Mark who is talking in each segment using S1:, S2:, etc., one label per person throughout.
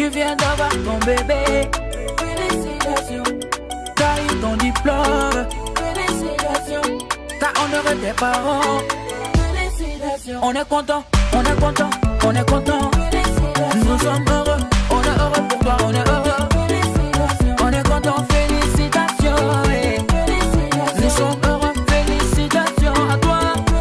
S1: viens d'avoir ton bébé. Félicitations. T'as eu ton diplôme. Félicitations. T'as honoré tes parents. Félicitations. On est content, on est content, on est content. Nous sommes heureux, on est heureux pour toi, on est heureux. On est content, félicitations. Nous sommes heureux, félicitations à toi.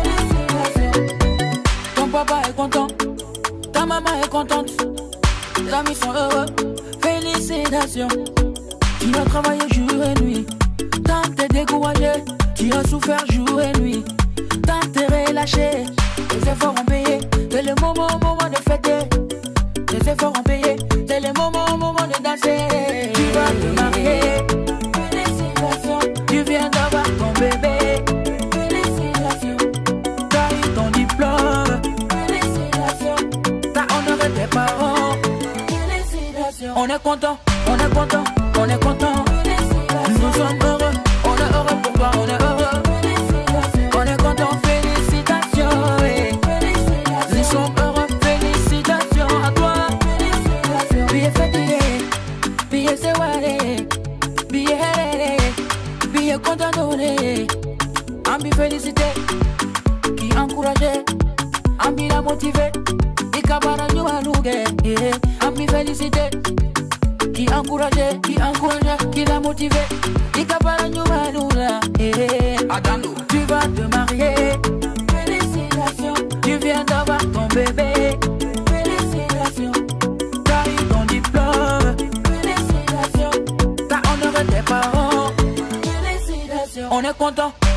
S1: Ton papa est content, ta maman est contente, tes amis sont heureux, félicitations. Tu as travaillé jour et nuit, tant t'es découragé, tu as souffert jour et nuit, tant t'es relâché, tes efforts ont payé, c'est le moment de fêter. Tes efforts ont payé, c'est le moment de danser. Tu vas te marier, félicitations. Tu viens d'avoir ton bébé, félicitations. T'as eu ton diplôme, félicitations. T'as honoré tes parents, félicitations. On est content, on est content, on est content. Nous sommes heureux, on est heureux pour toi, on est heureux. On est content, félicitations. Nous sommes heureux, félicitations à toi. Billet fatigué, billet séwaré, billet content donné. Ambi félicité, qui encouragé, ambi la motivé, et kabara nous à nous. Ambi félicité, qui encouragé, qui l'a motivé, et kabara nous à nous. Adano, tu vas te marier, félicitations. Tu viens d'avoir ton bébé, félicitations. T'as eu ton diplôme, félicitations. T'as honoré tes parents, félicitations. On est content.